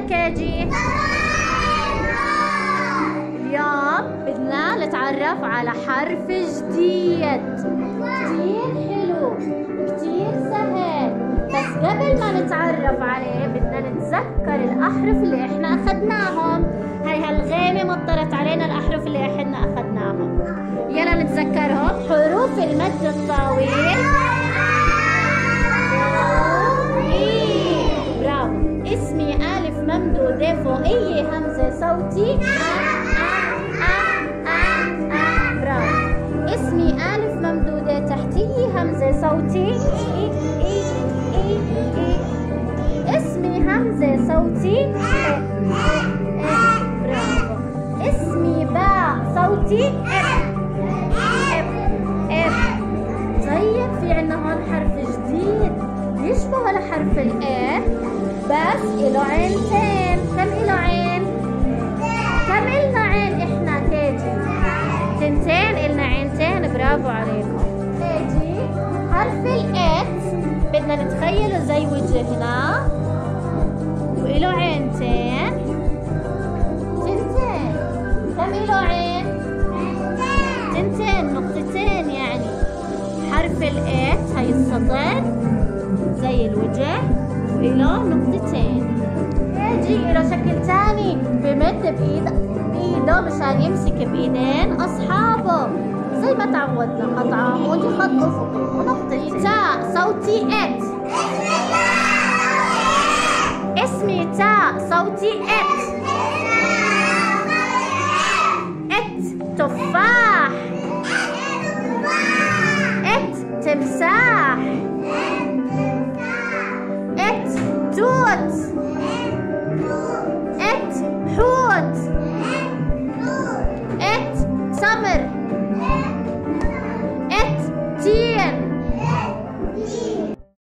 كيجي؟ اليوم بدنا نتعرف على حرف جديد كتير حلو وكتير سهل، بس قبل ما نتعرف عليه بدنا نتذكر الأحرف اللي احنا أخذناهم. هاي هالغيمة مطرت علينا الأحرف اللي احنا أخذناهم، يلا نتذكرهم. حروف المد الطويل برافو. اسمي ألف ممدودة فوقية همزة صوتي برافو. اسمي ألف ممدودة تحتية همزة صوتي اسمي همزة صوتي برافو. اسمي باء صوتي طيب في عنا هون حرف جديد يشبه لحرف الإيه بس إله عينتين. كم إله عين؟ كم إلنا عين إحنا كيجي؟ تنتين، إلنا عينتين. برافو عليكم. كيجي حرف الإت بدنا نتخيله زي وجهنا وإله عينتين. تنتين، كم إله عين؟ تنتين، نقطتين يعني. حرف الإت هاي السطر زي الوجه وإله نقطتين. يجي إله شكل تاني بمد بإيده مشان يمسك بإيدين أصحابه زي ما تعودنا، خط عمودي خط أفقي ونقطتين. تاء صوتي إت. اسمي تاء صوتي إت. إت تفاح. إت تمساح. إت توت. إت حوت. إت تمر. إت تين.